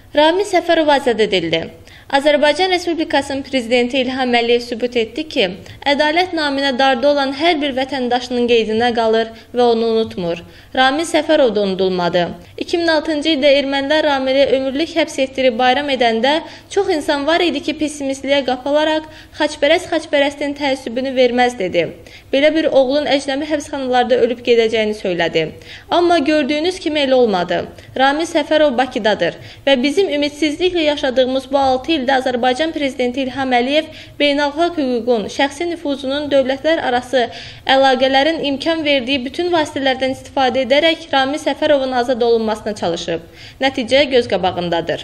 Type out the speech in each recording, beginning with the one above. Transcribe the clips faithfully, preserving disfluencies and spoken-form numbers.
Ramil Səfərov azad edildi. Azərbaycan Respublikasının Prezidenti İlham Əliyev sübut etdi ki, ədalət naminə darda olan hər bir vətəndaşının qeydinə qalır və onu unutmur. Ramil Səfərov da unudulmadı. iki min altıncı ildə ermənilər Ramili ömürlük həbs etdirib bayram edəndə çox insan var idi ki, pessimistliyə qapalaraq xaçpərəst xaçpərəstin təəssübünü verməz dedi. Belə bir oğlun əcnəbi həbsxanalarda ölüb gedəcəyini söylədi. Amma gördüyünüz kimi elə olmadı. Ramil Səfərov Bakıdadır və bizim ümidsizliklə yaşadığımız bu altı ildə Azərbaycan Prezidenti İlham Əliyev beynəlxalq hüququn, şəxsi nüfuzunun, dövlətlər arası əlaqələrin imkan verdiyi bütün vasitələrdən istifadə edərək Ramil Səfərovun azad olunmasına çalışıb. Nəticə göz qabağındadır.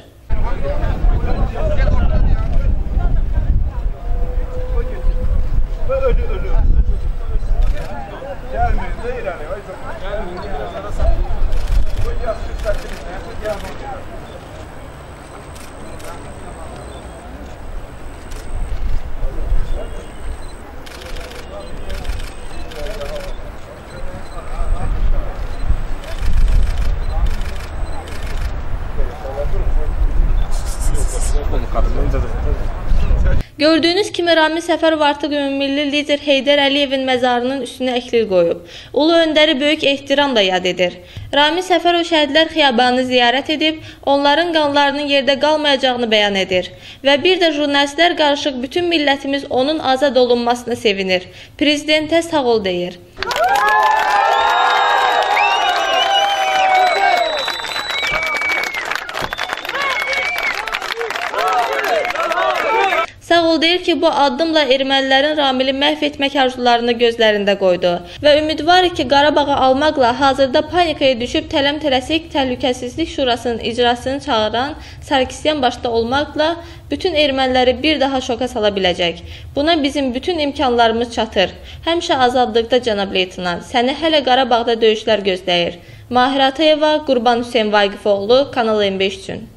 Gördüyünüz kimi Ramil Səfərov artıq ümummilli lider Heydər Əliyevin məzarının üstünə əklil qoyub. Ulu öndəri böyük ehtiramla yad edir. Ramil Səfərov Şəhidlər Xiyabanını ziyarət edib, onların qanlarının yerdə qalmayacağını bəyan edir. Və bir də jurnalistlər qarışıq bütün millətimiz onun azad olunmasına sevinir. Prezidentə sağ ol deyir. Sağ ol deyir ki, bu addımla ermənilərin Ramili məhv etmək arzularını gözlərində qoydu və ümidvar ki, Qarabağı almaqla hazırda panikaya düşüb tələm-tələsik Təhlükəsizlik Şurasının icrasını çağıran Sarkisyan başda olmaqla bütün erməniləri bir daha şoka sala biləcək. Buna bizim bütün imkanlarımız çatır. Həmişə azadlıqda cənab leytenant, səni hələ Qarabağda döyüşlər gözləyir. Mahir Atayeva, Qurban Hüseyin Vaqifoğlu, Kanal on beş üçün.